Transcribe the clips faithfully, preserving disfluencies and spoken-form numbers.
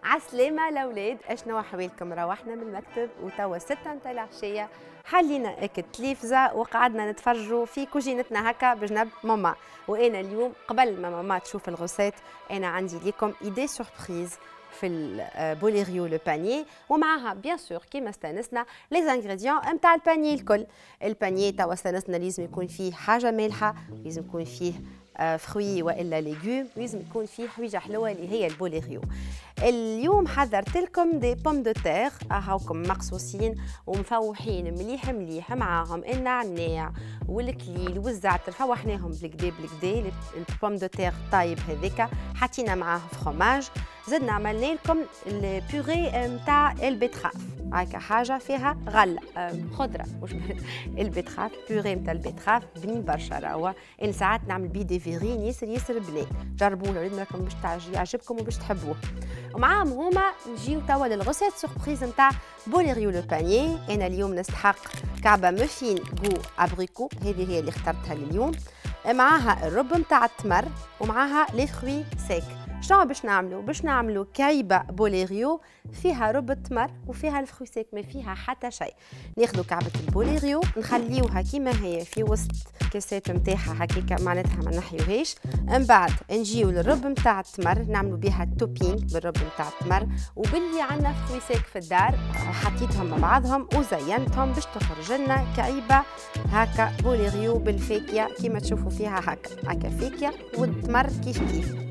عسلامة الأولاد، أشنو أحوالكم؟ روحنا من المكتب وتوا ستة متاع العشية، حلينا أكل تلفزة وقعدنا نتفرجوا في كوجينتنا هكا بجنب ماما. وأنا اليوم قبل ما ماما تشوف الغوسات أنا عندي لكم إيدي سوربريز في البوليريو لو بانيي، ومعها بيان سور كيما استانسنا لي زانغريديون نتاع البانيي الكل. البانيي توا استانسنا لازم يكون فيه حاجة مالحة، لازم يكون فيه فروي والا ليغوم، لازم يكون فيه حويجه حلوه اللي هي البوليريو. اليوم حضرت لكم دي بوم دو تيغ اهاوكم مقصوصين ومفوحين مليح مليح، معاهم النعناع والكليل والزعتر، فوحناهم بالكدا بالكدا. البوم دو تيغ طايب هذاك، حطينا معاه فخوماج، زدنا عملنا لكم البيوري نتاع البيتراف، هكا حاجه فيها غله خضره مش البيتراف، بيوري نتاع البيتراف بنين برشا. راهو انا ساعات نعمل بيه دي فيغين ياسر ياسر بنين، جربوه لو راكم باش يعجبكم وباش تحبوه. ومعاهم هما نجيو توا للغوسيت سوربريز نتاع بوليريو لو بانيي. انا اليوم نستحق كعبه مفين جو ابريكو، هذه هي اللي اخترتها اليوم، معاها الرب نتاع التمر ومعاها لي فروي سيك. شنو باش نعملوا؟ باش نعملوا كعيبه بوليريو فيها رب التمر وفيها الفروي سيك، ما فيها حتى شيء. ناخذوا كعبه البوليريو نخليوها كيما هي في وسط كاسات نتاعها هكاك، معناتها ما نحيوهاش. من بعد نجيو للرب نتاع التمر نعملوا بها التوبينغ بالرب نتاع التمر، وباللي عندنا فروي سيك في الدار حطيتهم مع بعضهم وزينتهم باش تخرج لنا كعيبه هكا بوليريو بالفاكهه كيما تشوفوا فيها هكا هكا فاكهه والتمر كيف كيف.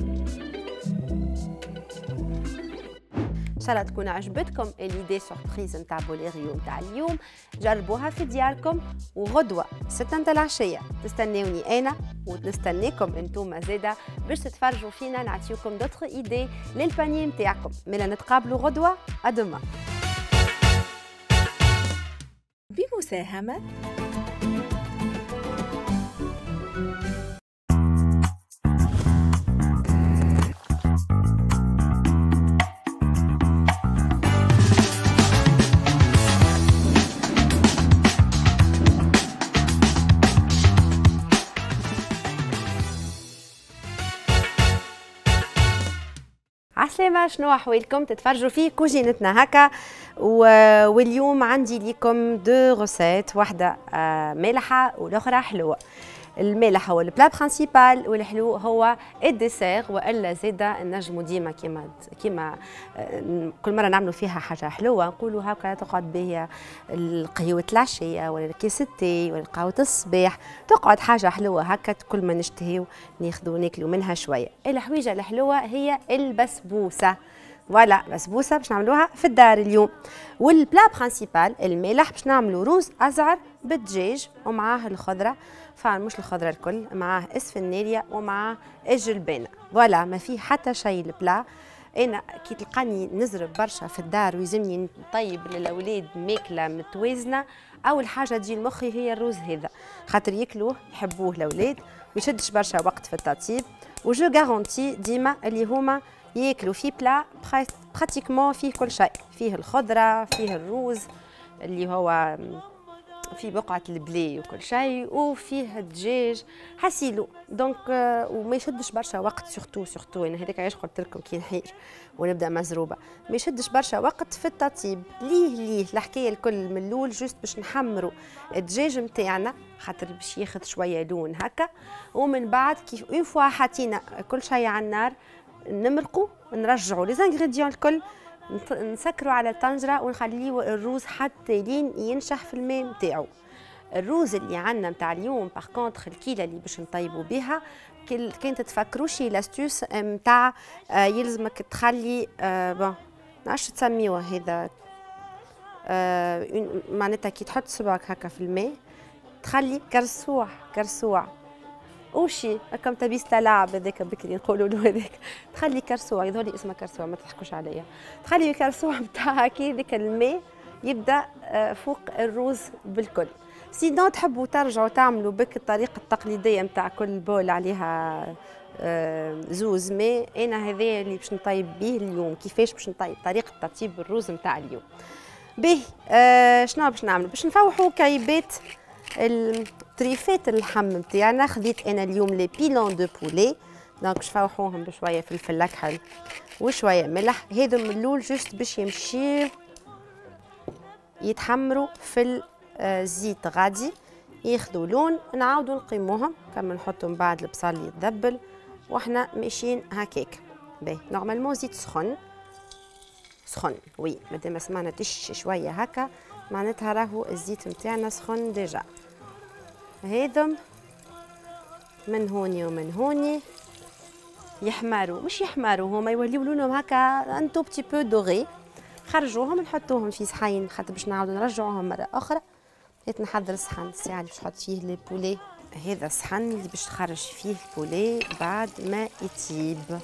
ان شاء الله تكون عجبتكم ليدي سوربريز نتاع بوليريو نتاع اليوم، جربوها في دياركم. وغدوه ستة متاع العشيه تستناوني انا ونستناكم انتوما زاده باش تتفرجوا فينا، نعطيوكم دوطخ ايدي للبانيي نتاعكم. ملا نتقابلوا غدوه، ادما. بمساهمه عسلامة، شنو أحوالكم؟ تتفرجوا في كوجينتنا هكا، واليوم عندي لكم دو غوسيت، واحدة مالحة والأخرى حلوة. المالح هو البلا برينسيبال والحلو هو الديسير، والا زاده نجموا ديما كيما كيما كل مره نعملوا فيها حاجه حلوه نقولوا هكا تقعد بها القهوه العشيه ولا كيس التي ولا قهوه الصباح، تقعد حاجه حلوه هكا كل ما نشتهيو ناخذوا ناكلوا منها شويه. الحويجه الحلوه هي البسبوسه، فوالا بسبوسه باش نعملوها في الدار اليوم. والبلا برينسيبال المالح باش نعملوا روز ازعر بالدجاج ومعاه الخضره، فمش الخضره الكل، معاه اسفناريه ومعاه الجلبانه، فوالا ما فيه حتى شيء البلا. انا كي تلقاني نزرب برشا في الدار ويلزمني نطيب للاولاد ماكله متوازنه، اول حاجه تجي لمخي هي الروز هذا، خاطر ياكلوه يحبوه الاولاد، ما يشدش برشا وقت في التطيب، وجو غارونتي ديما اللي هما ياكلوا في بلا براتيكمون فيه كل شيء، فيه الخضره فيه الروز اللي هو في بقعه البلي وكل شيء، وفيه الدجاج حسيلو دونك وما يشدش برشا وقت. سورتو سورتو انا هذاك علاش قلت لكم كي نحير ونبدا مزروبه، ما يشدش برشا وقت في التطيب. ليه ليه الحكايه الكل من الاول جوست باش نحمروا الدجاج نتاعنا خاطر باش ياخذ شويه لون هكا، ومن بعد كيف اون فوا حطينا كل شيء على النار نمرقوا نرجعوا لي زانغريديون الكل، نسكروا على الطنجره ونخليو الروز حتى لين ينشح في الماء نتاعو. الروز اللي عندنا نتاع اليوم باغ كونطخ الكيله اللي باش نطيبوا بها، كان تتفكروش لاستوس نتاع آه يلزمك تخلي آه بون نعرفش تسميوه هذا آه معناتها كي تحط صبعك هكا في الماء تخلي كرسوع كرسوع اوشي هكا تبيس تلعب هذاك بكري نقولوا له هذاك، تخلي كرسوع يظهر لي اسمها كرسوع ما تضحكوش عليا، تخلي الكرسوع نتاعها كي ذاك الماء يبدا فوق الروز بالكل. سينو تحبوا ترجعوا تعملوا بك الطريقه التقليديه نتاع كل بول عليها زوز ماء، انا هذا اللي باش نطيب به اليوم. كيفاش باش نطيب؟ طريقه تطيب الروز نتاع اليوم. به آه شنو باش نعملوا؟ باش نفوحوا كعيبات الطريفات اللحم نتاعنا. خذيت انا اليوم لي بيلون دو بولي دونك شفوحوهم بشويه فلفل اكحل وشويه ملح. هذم اللول جوست باش يمشيو يتحمروا في الزيت غادي ياخذوا لون. نعاودوا نقيموهم كما نحطوا من بعد البصل يتذبل واحنا ماشيين هكاك. باهي نورمالمون زيت سخن سخن وي مادام سمعنا تش شويه هكا معناتها راهو الزيت نتاعنا سخن ديجا. هذم من هوني ومن هوني يحمروا مش يحمروا هما يوليو لونهم هكا ان تو بتي بو دوغي. خرجوهم نحطوهم في صحين خاطر باش نعاودوا نرجعوهم مره اخرى. هات نحضر صحن الساعه اللي باش نحط فيه لي بولي. هذا الصحن اللي باش تخرج فيه البولي بعد ما يطيب.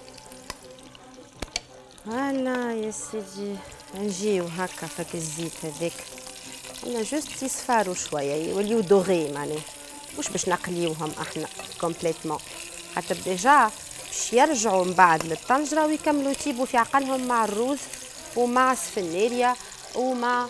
هلا يا سيدي نجيو هكا فك الزيت هذاك انا جوست يصفاروا شويه يوليو دوغي معناه مش باش نقليوهم احنا كومبليتمون خاطر ديجا باش يرجعوا من بعد للطنجره ويكملوا يطيبوا في عقلهم مع الروز ومع السفناريا ومع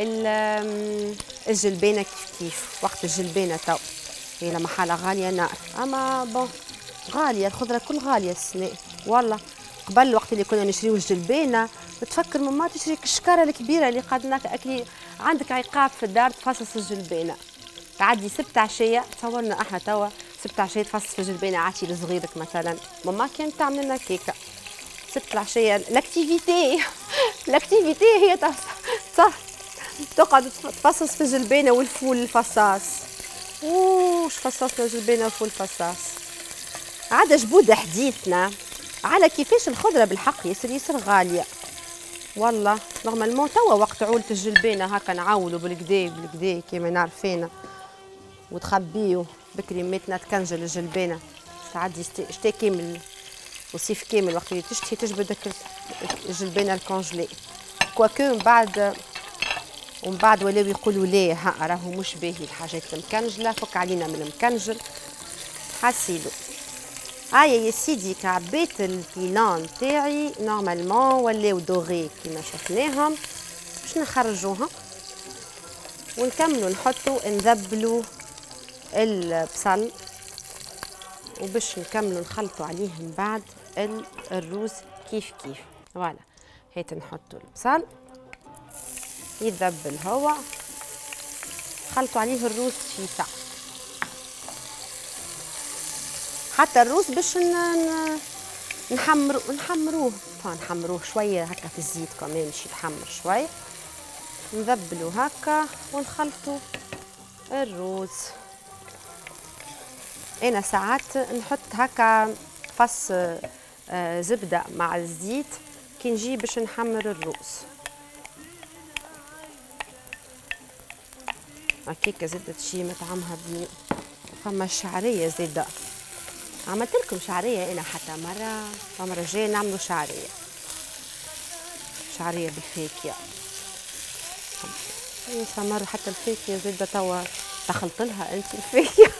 الجلبانه كيف كيف. وقت الجلبانه تو هي لما حالة غاليه نار اما بون غاليه الخضره كل غاليه السنه والله. قبل الوقت اللي كنا نشريو الجلبانه نتفكر ماما تشري الشكاره الكبيره اللي قعدناك اكلي عندك عقاب في الدار تفصص الجلبانه تعدي سبت عشيه. تصورنا احنا توا سبت عشيه تفصص في الجلبانه عاتي لصغيرك مثلا ماما كانت تعمل لنا كيكه سبت العشيه. لاكتيفيتي لاكتيفيتي هي صح تقعد تفصص في الجلبانه والفول الفصاص. وش فصصنا جلبانه وفول فصاص عاد جبود حديثنا على كيفاش الخضره بالحق ياسر ياسر غاليه والله. نورمالمون توا وقت عولة الجلبانه هكا نعولوا بالكدا بالكدا كيما نعرفينا وتخبيو بكري ميتنا تكنجل الجلبانه تعدي شتا كامل وصيف كامل وقت اللي تشتهي تجبد الجلبانه الكونجلي. كواكو من بعد ومن بعد ولاو يقولوا لا ها راهو مش باهي الحاجات المكنجله فك علينا من المكنجل حسيلو. هايا يا سيدي كعبيت البيلان تاعي نورمالمون ولاو دوغي كيما شفناهم باش نخرجوها ونكملوا نحطوا نذبلوا البصل وباش نكملوا نخلطوا عليه من بعد الروز كيف كيف. فوالا هات نحطوا البصل يتذبل هو خلطوا عليه الروز في ساعة حتى الروز باش نحمرو نحمروه نحمروه شويه هكا في الزيت كمان باش يتحمر شويه. نذبلو هكا ونخلطوا الروز. انا ساعات نحط هكا فص زبده مع الزيت كي نجي باش نحمر الروز هكاكا زادة تجي مطعمها بنين. فما الشعريه زاده عملت لكم شعريه انا حتى مره فمره جايه نعملوا شعريه شعريه بالفاكهه. مره حتى الفاكهه زاده توا دخلت لها انت الفاكهه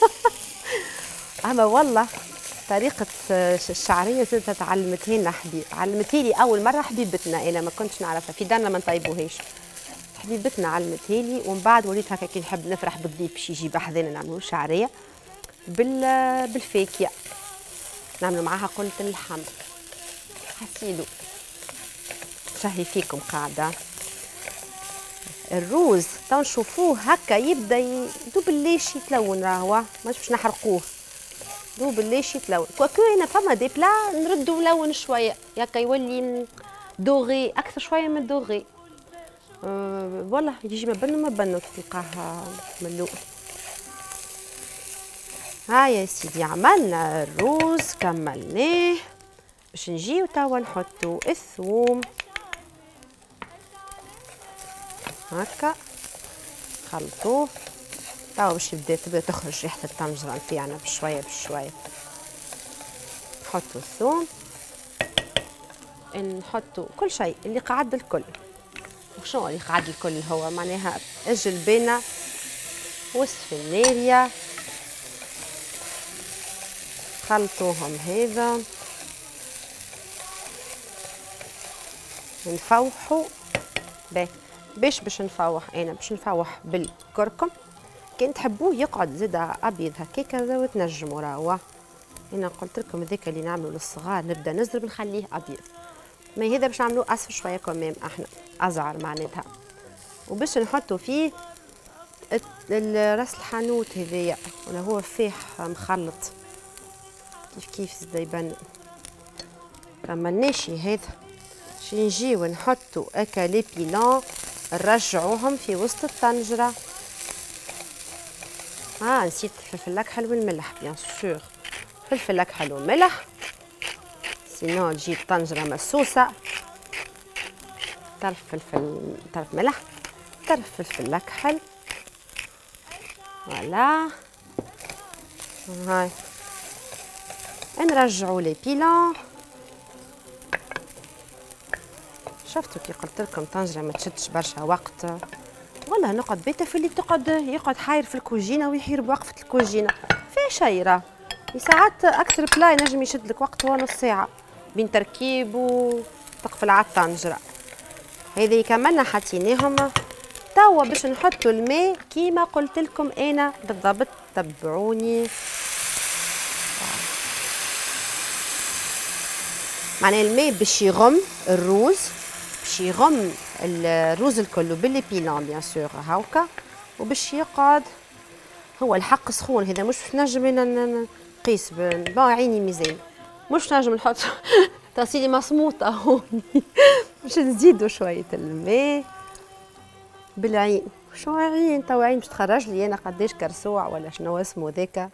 اما والله طريقه الشعريه زاده تعلمتها لنا حبيب علمتها لي اول مره حبيبتنا انا ما كنتش نعرفها في دارنا ما نطيبوهاش حبيبتنا علمتها لي ومن بعد وليت هكا كي نحب نفرح بالضيف باش يجي بحذانا نعملوا شعريه بال بالفاكهه نعملوا معاها قلة اللحم حسيلو. شهي فيكم قاعده الروز تو نشوفوه هكا يبدا يدوب الليش يتلون راهو مش باش نحرقوه دوب الليش يتلون. كواكو انا فما دي بلا نردو ملون شويه هكا يولي دوغي اكثر شويه من دوغي أه والله يجي ما بنو ما بنو تلقاه ملون. ها يا سيدي عملنا الروز كملناه باش نجيو توا نحطو الثوم هكا خلطوه توا باش تبدا تبدا تخرج ريحه الطنجره نتاعنا بشويه بشويه. نحطو الثوم نحطو كل شيء اللي قعد الكل. وشنو اللي قعد الكل هو معناها الجلبانه والسفناريا خلطوهم هذا نفوحوا باهي باش باش نفوح انا باش نفوح بالكركم كان تحبوه يقعد زاد ابيض هكاكا وتنجموا راهو انا قلت لكم ذاك اللي نعملوا للصغار نبدا نزرب نخليه ابيض، ما هذا باش نعملوه اصفر شويه كمان احنا ازعر معناتها، وباش نحطوا فيه راس الحانوت هذايا ولا هو فيح مخلط كيف كيف زاد يبان. اما الناشي هذا شي نجيو نحطوا اكا لي بيلون نرجعوهم في وسط الطنجره. اه نسيت الفلفل الاكحل والملح بيان سور، فلفل اكحل وملح سينو تجي الطنجره مسوسه. طرف فلفل طرف ملح طرف فلفل اكحل فوالا. هاي نرجعوا لي بيلون. شفتوا كي قلت لكم طنجره ما تشدش برشا وقت، والله نقعد بيته في اللي تقعد يقعد حاير في الكوجينه ويحير بوقفه الكوجينه في شيره. ساعات اكثر بلا ينجم يشد لك وقت هو نص ساعه بين تركيب وتقفل على الطنجره. هذه كملنا حطيناهم توا باش نحطوا الماء كيما قلت لكم انا بالضبط. تبعوني معناها الماء باش يغم الروز، باش يغم الروز الكل باللي بيلون بيان سور هاوكا، وباش يقعد هو الحق سخون. هذا مش باش نجم نقيس با عيني ميزان، مش نجم نحط تصيلي مصموطه هون باش نزيدوا شويه الماء بالعين. شو عين توا عين باش تخرج لي انا قداش كرسوع ولا شنو اسمه ذاك.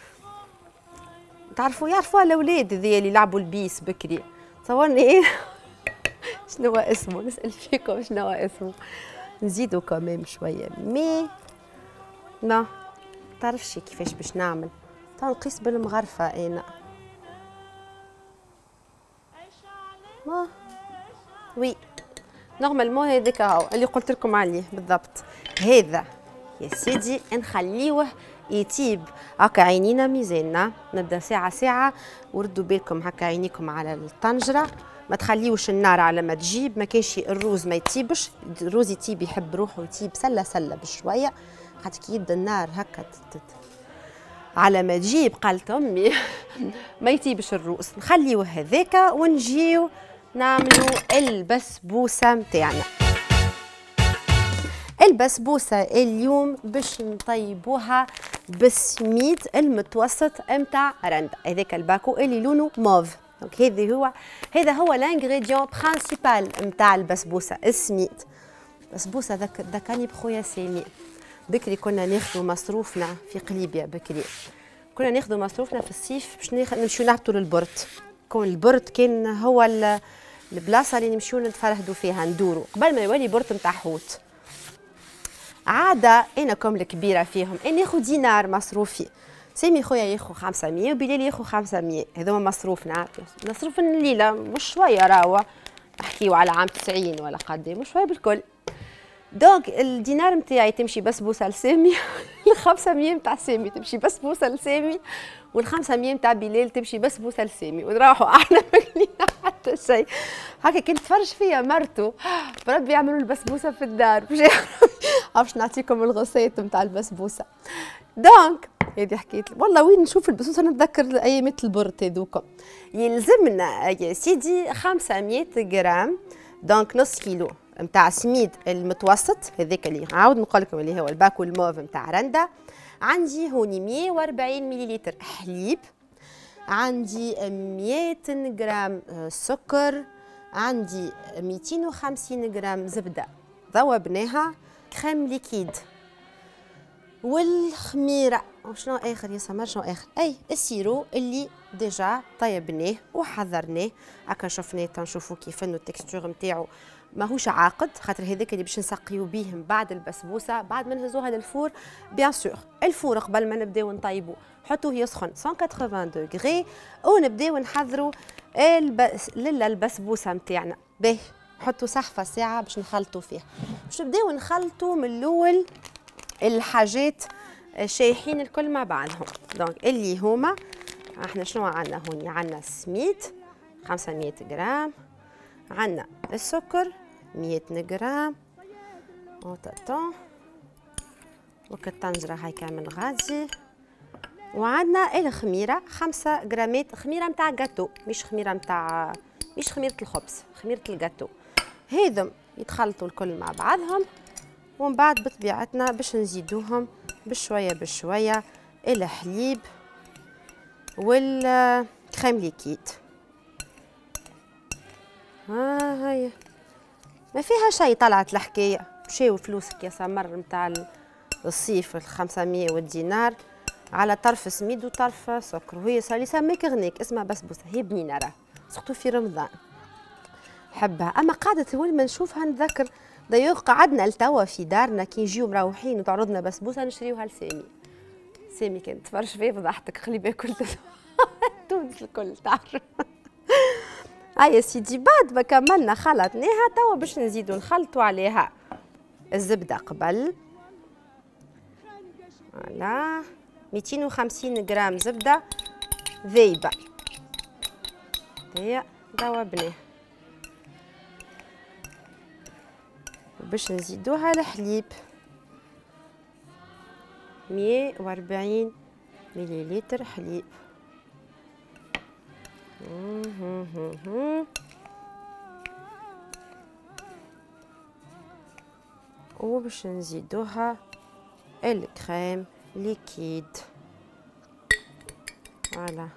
تعرفوا يعرفوا الاولاد ذي اللي يلعبوا البيس بكري، تصورني ايه شنو اسمه، نسال فيكم شنو اسمه. نزيدوا كمان شويه مي ما تعرفش كيفاش باش نعمل. تو نقيس بالمغرفه انا ما وي نورمالمون هذاك هو اللي قلت لكم عليه بالضبط. هذا يا سيدي نخليوه يطيب هكا عينينا ميزاننا، نبدا ساعه ساعه وردوا بالكم هكا عينيكم على الطنجره، ما تخليوش النار على ما تجيب. ما كانش الروز ما يطيبش، الروز يطيب يحب روحه يطيب سله سله بشويه، خاطر كي يبدا النار هكا على ما تجيب قالت امي ما يطيبش الروز. نخليوه هذاك ونجيو نعملوا البسبوسه متاعنا. البسبوسه اليوم باش نطيبوها بالسميد المتوسط متاع رندا، هذاك الباكو اللي لونه موف. دونك هذا هو هذا هو الانغريديون برينسيبال متاع البسبوسه السميد. البسبوسه ذك ذكرني بخويا سامي بكري كنا ناخذوا مصروفنا في قليبيا. بكري كنا ناخذوا مصروفنا في الصيف باش نمشيو نهبطوا للبرد. كون البرد كان هو البلاصه اللي نمشيو نتفرهدوا فيها ندوروا قبل ما يولي برد نتاع حوت. عاده انا كم الكبيره فيهم اني ناخذ دينار مصروفي، سامي خويا ياخذ خمسمية وبلال ياخذ خمسمية، هذوما مصروفنا. مصروف الليله مش شويه راهو، نحكيو على عام تسعين ولا قد مش شويه بالكل. دونك الدينار نتاعي تمشي بسبوسه لسامي، الخمسمية نتاع سامي تمشي بسبوسه لسامي، والخمسمية نتاع بلال تمشي بسبوسه لسامي، ونروحوا احنا ما كلينا حتى شيء. هكا كنت تفرج فيا مرته بربي يعملوا البسبوسه في الدار باش نعطيكم الغصيت نتاع البسبوسه. دونك هذه حكيت والله وين نشوف البسبوسه نتذكر ايامات البرد هذوكم. يلزمنا يا سيدي خمسمية غرام، دونك نص كيلو نتاع سميد المتوسط هذاك اللي عاود نقول لكم اللي هو الباكو الموف نتاع رندا. عندي هوني مية وأربعين مليلتر حليب، عندي مية غرام سكر، عندي ميتين وخمسين غرام زبده ذوبناها، كريم ليكيد، والخميره وشنو اخر يا سمر شنو اخر اي السيرو اللي ديجا طيبناه وحضرناه هكا شفناه تنشوفوا كيف انه التكستور نتاعو ماهوش عاقد، خاطر هذاك اللي باش نسقيو بيه من بعد البسبوسه بعد ما نهزوها للفور. بيان سور الفور قبل ما نبداو نطيبو حطوه يسخن مية وثمانين دوغري ونبداو نحضروا البس... للبسبوسه نتاعنا. باهي نحطوا صحفه ساعه باش نخلطوا فيها، باش نبداو نخلطوا من الاول الحاجات شايحين الكل مع بعضهم. دونك اللي هما احنا شنو عندنا هون؟ عندنا السميد خمسمية غرام، عندنا السكر مية غرام وطاطون وك الطنجرة هاي كامل غادي، وعندنا الخميره خمسة جرامات، خميره متاع جاتو، مش خميره متاع مش خميره الخبز، خميره الجاتو. هذم يتخلطوا الكل مع بعضهم، ومن بعد بطبيعتنا باش نزيدوهم بشويه بشويه الحليب والكريم ليكيد. ها هي ما فيها شيء، طلعت الحكايه. مشاو فلوسك يا سمر متاع الصيف الخمسمية والدينار على طرف سميد وطرف سكر، وهي صار لي سميك غنيك اسمها بسبوسه، هي بنينه راه سقطوا في رمضان حبها. اما قعدت اول ما نشوفها نذكر دايوغ قعدنا لتوا في دارنا كي نجيو مروحين وتعرضنا بسبوسه نشريوها لسامي. سامي كانت تفرج فيا فضحتك خلي باكل تونس الكل تعرف. هاي يا سيدي بعد ما كملنا خلطناها توا باش نزيدو نخلطوا عليها الزبده قبل. فوالا مئتين وخمسين غرام زبده ذايبه هي ذوبناها، باش نزيدوها الحليب مية وأربعين مليلتر حليب. وباش نزيدوها الكريم ليكيد. فوالا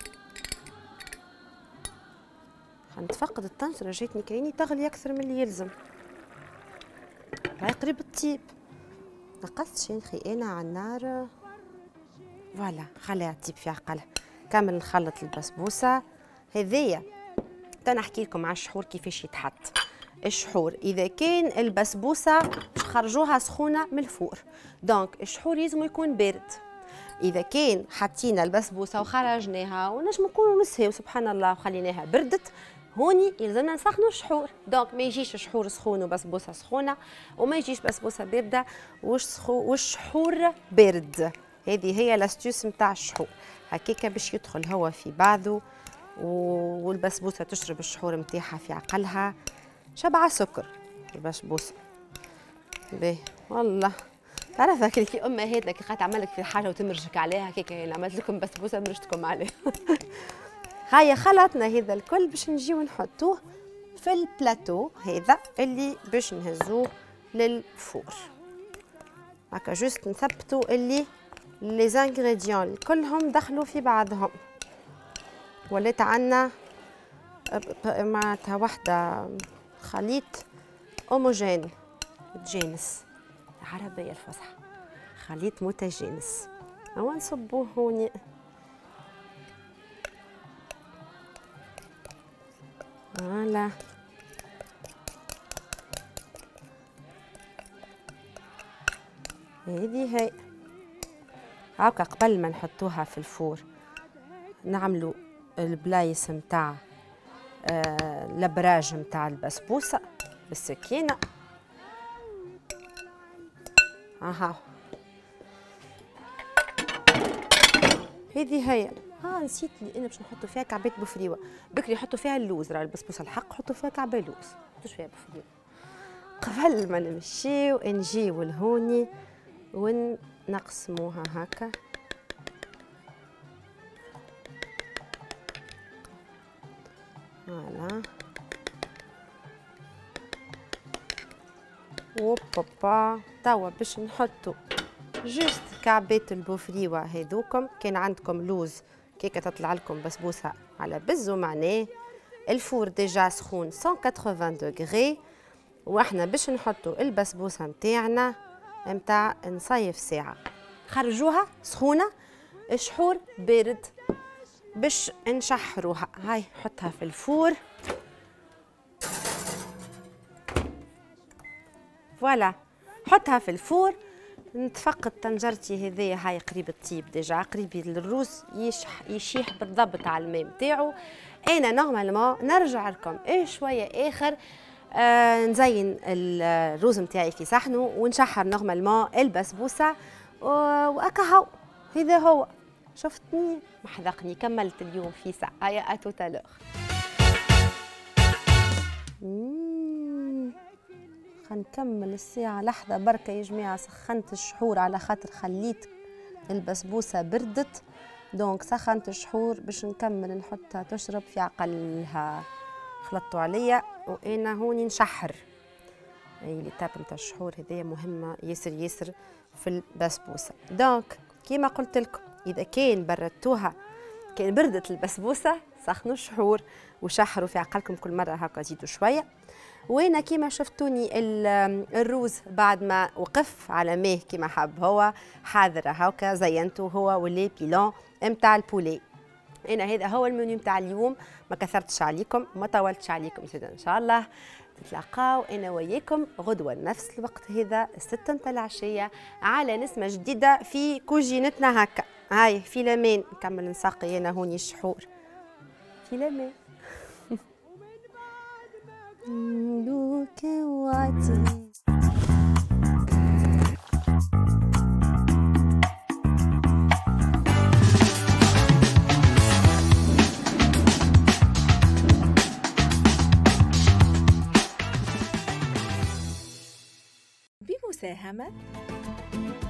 خنتفقد الطنجرة جاتني كأني تغلي أكثر من اللي يلزم، هاي قريب الطيب. نقصت شي نخي أنا على النار. فوالا خليها تطيب في عقلها. كامل نخلط البسبوسة هذيا. تنحكي لكم على الشحور كيفاش يتحط. الشحور إذا كان البسبوسة خرجوها سخونة من الفور، دونك الشحور لازم يكون بارد. إذا كان حطينا البسبوسة وخرجناها ونجم نكونوا نسهيو سبحان الله وخليناها بردت، هوني يلزمنا نسخنوا الشحور. دونك ما يجيش الشحور سخون وبسبوسة سخونة، وما يجيش بسبوسة باردة والشحور بارد. هذه هي لاستيوس نتاع الشحور، هكاكا باش يدخل هو في بعضه والبسبوسة تشرب الشحور نتاعها في عقلها. شبعة سكر البسبوسة باهي والله. تعرف هكاك امهاتنا كي تعمل لك في حاجه وتمرجك عليها هكاك، يعني عملت لكم بسبوسه مرجتكم عليها. هيا خلطنا هذا الكل باش نجيو نحطوه في البلاتو هذا اللي باش نهزوه للفور. هكا جوست نثبتوا اللي لي زانغريديون كلهم دخلوا في بعضهم، ولات عندنا معناتها وحده خليط هوموجين متجانس، العربية الفصحى خليط متجانس. هو نصبوه هوني فوالا. هذه هي هاكا قبل ما نحطوها في الفور نعملوا البلايص متاع آه الابراج متاع البسبوسه بالسكينه. اها هذه هي. ها نسيت لي انا باش نحطوا فيها كعبات بوفريوه. بكري نحطوا فيها اللوز، راه البسبوسه الحق حطوا فيها كعبه لوز، ما تحطوش فيها بوفريوه. قبل ما نمشيو نجيو لهوني ونقسموها هكا. فوالا وبابا توا باش نحطوا جوست كعبات البوفريوه هذوكم. كان عندكم لوز كيكه تطلع لكم بسبوسه على بز ومعناه. الفور ديجا سخون مية وثمانين دوغري، واحنا باش نحطوا البسبوسه نتاعنا نتاع نصيف ساعه. خرجوها سخونه الشحور بارد باش نشحروها. هاي حطها في الفور. فوالا حطها في الفور. نتفقد طنجرتي هذيا هاي قريب الطيب ديجا، قريب الروز يشح يشيح بالضبط على الماء نتاعو. انا نورمالمون نرجع لكم ايه شويه اخر آه نزين الروز نتاعي في صحنه ونشحر نورمالمون البسبوسه واكا هاو. هذا هو. شفتني محذقني كملت اليوم في ساعه. هيا اتو تالوغ. خنكمل الساعة لحظة بركة يا جماعة. سخنت الشحور على خاطر خليت البسبوسة بردت، دونك سخنت الشحور باش نكمل نحطها تشرب في عقلها. خلطوا عليا وانا هوني نشحر. اي لي تاب نتاع الشحور هذه مهمه ياسر ياسر في البسبوسه. دونك كيما قلت لكم اذا كان بردتوها، كان بردت البسبوسه سخنوا الشحور وشحروا في عقلكم كل مره هكا، زيدوا شويه. وانا كيما شفتوني الروز بعد ما وقف على ماه كيما حب هو حاضره هكا زينته هو واللي بيلون نتاع البولي. انا هذا هو المنيو نتاع اليوم، ما كثرتش عليكم ما طولتش عليكم زيدا. ان شاء الله تتلاقاو انا وياكم غدوه نفس الوقت هذا الستة نتاع العشيه على نسمه جديده في كوجينتنا هكا. هاي في الامان، نكمل نساقي انا هوني الشحور في الامان. ملوك وعتي بمساهمة